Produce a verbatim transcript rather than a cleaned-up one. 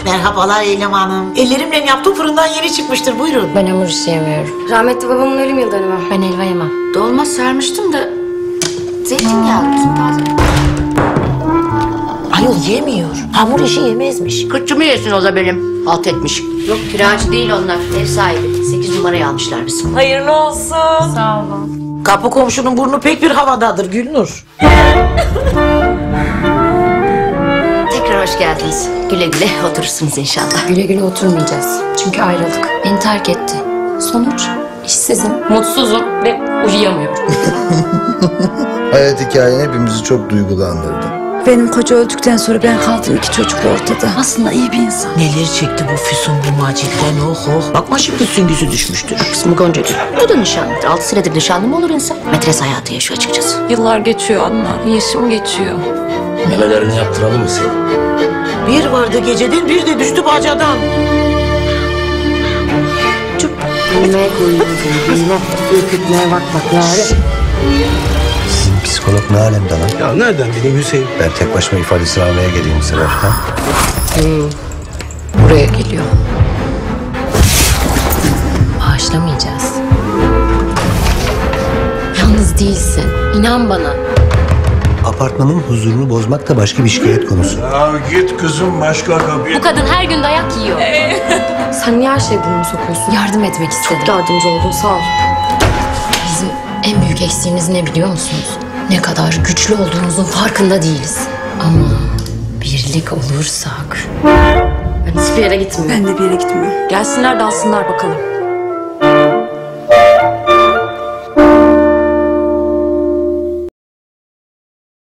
Merhabalar Eylem Hanım. Ellerimle yaptığım fırından yeni çıkmıştır, buyurun. Ben hamur işi yemiyorum. Rahmetli babamın ölüm yıl dönümü. Ben helva yemem. Dolma sarmıştım da zeytinyağlı olsun taze. Ayol yemiyor. Hamur işi yemezmiş. Kırkçı mı yesin o da benim? Halt etmiş. Yok kiracı değil onlar. Ev sahibi. Sekiz numarayı almışlar bizim. Hayırlı olsun. Sağ olun. Kapı komşunun burnu pek bir havadadır Gulnur. Tekrar hoş geldiniz. Güle güle oturursunuz inşallah. Güle güle oturmayacağız. Çünkü ayrıldık. Beni terk etti. Sonuç işsizim, mutsuzum ve uyuyamıyorum. Hayat hikayen hepimizi çok duygulandırdı. Benim koca öldükten sonra ben kaldım iki çocukla ortada. Aslında iyi bir insan. Neler çekti bu Fusun bu Macit'ten, oh oh. Bakma şimdi süngüsü düşmüştür. İsmi Goncagul. O da nişanlı. Altı senedir nişanlı mı olur insan? Metres hayatı yaşıyor açıkçası. Yıllar geçiyor anne. Yaşım geçiyor. Memelerini yaptıralım mı seni? Bir vardı geceden, bir de düştü bacadan. Bilmeye koyuyorum seni. Bilmem. Ürkütmeye bak bak yani. Psikolog ne alemde lan? Ya nereden bileyim Hüseyin? Ben tek başıma ifadesini almaya geleyim sıra. Ha? Buraya geliyor. Bağışlamayacağız. Yalnız değilsin. İnan bana. Apartmanın huzurunu bozmak da başka bir şikayet konusu. Ya git kızım başka kapıya. Bu kadın her gün dayak yiyor. Sen niye her şeye burnunu sokuyorsun? Yardım etmek istedim. Yardımcı oldun sağ ol. Bizim en büyük eksiğimiz ne biliyor musunuz? Ne kadar güçlü olduğumuzun farkında değiliz. Ama birlik olursak... Ben hiçbir yere gitmiyorum. Ben de bir yere gitmiyorum. Gelsinler dalsınlar bakalım.